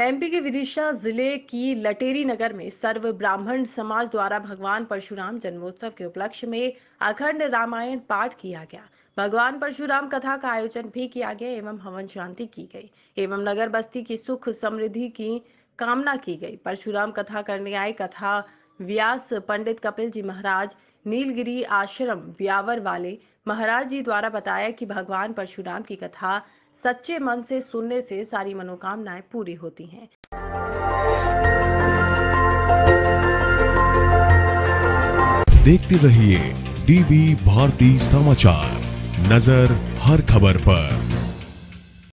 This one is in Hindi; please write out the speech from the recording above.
एमपी के विदिशा जिले की लटेरी नगर में सर्व ब्राह्मण समाज द्वारा भगवान परशुराम जन्मोत्सव के उपलक्ष्य में अखंड रामायण पाठ किया गया। भगवान परशुराम कथा का आयोजन भी किया गया एवं हवन शांति की गई एवं नगर बस्ती की सुख समृद्धि की कामना की गई। परशुराम कथा करने आए कथा व्यास पंडित कपिल जी महाराज नीलगिरी आश्रम ब्यावर वाले महाराज जी द्वारा बताया कि भगवान परशुराम की कथा सच्चे मन से सुनने से सारी मनोकामनाएं पूरी होती हैं। देखते रहिए डीवी भारती समाचार, नजर हर खबर पर।